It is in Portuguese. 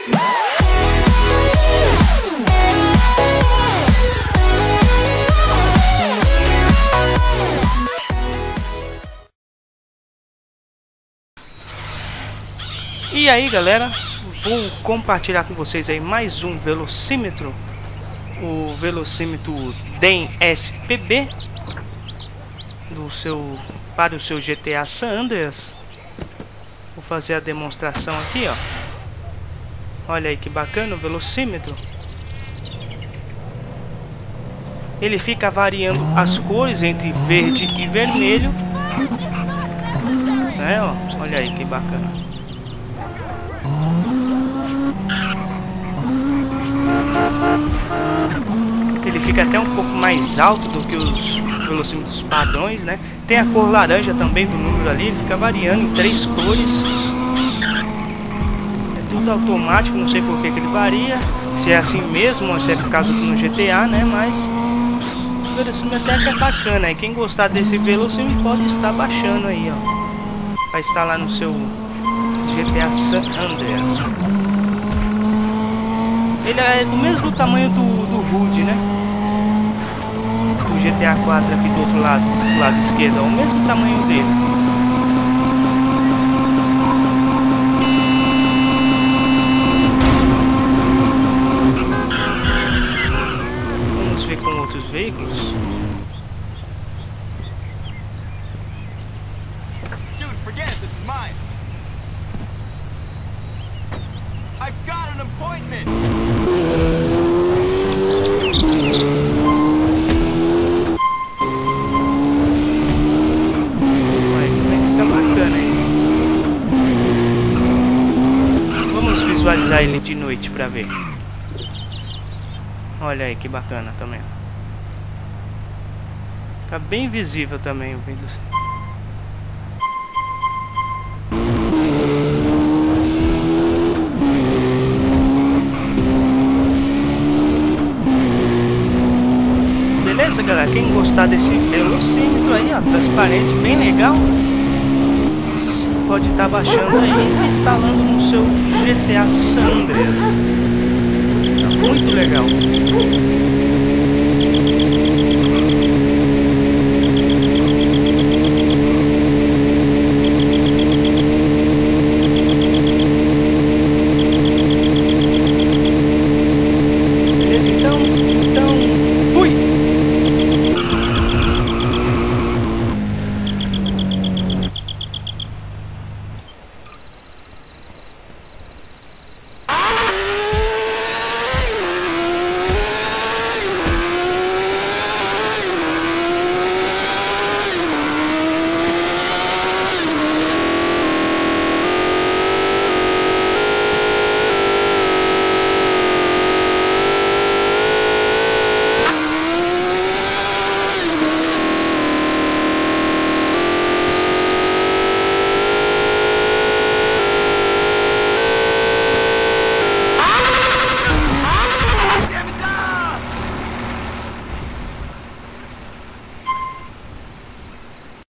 E aí galera, vou compartilhar com vocês aí mais um velocímetro, o velocímetro DEM SPB para o seu GTA San Andreas. Vou fazer a demonstração aqui, ó. Olha aí que bacana o velocímetro. Ele fica variando as cores entre verde e vermelho, né, ó. Olha aí que bacana. Ele fica até um pouco mais alto do que os velocímetros padrões, né? Tem a cor laranja também do número ali, ele fica variando em 3 cores. É tudo automático, não sei por que ele varia. Se é assim mesmo, ou se é por causa do GTA, né? Mas o velocímetro até que é bacana. E quem gostar desse velocímetro pode estar baixando aí, ó. Vai estar lá no seu GTA San Andreas. Ele é do mesmo tamanho do HUD, né? Do GTA 4 aqui do outro lado, do lado esquerdo, é o mesmo tamanho dele. Vamos ver com outros veículos. Dude, forget it, this is mine. I've got an appointment. Visualizar ele de noite pra ver. Olha aí que bacana também. Tá bem visível também o vídeo. Beleza, galera? Quem gostar desse velocímetro aí, ó, transparente, bem legal, pode estar baixando aí e instalando no seu GTA San Andreas. Tá muito legal.